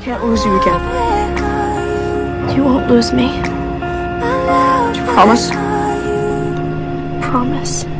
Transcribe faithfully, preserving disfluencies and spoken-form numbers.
can't lose you again. You won't lose me. Do you promise? Promise.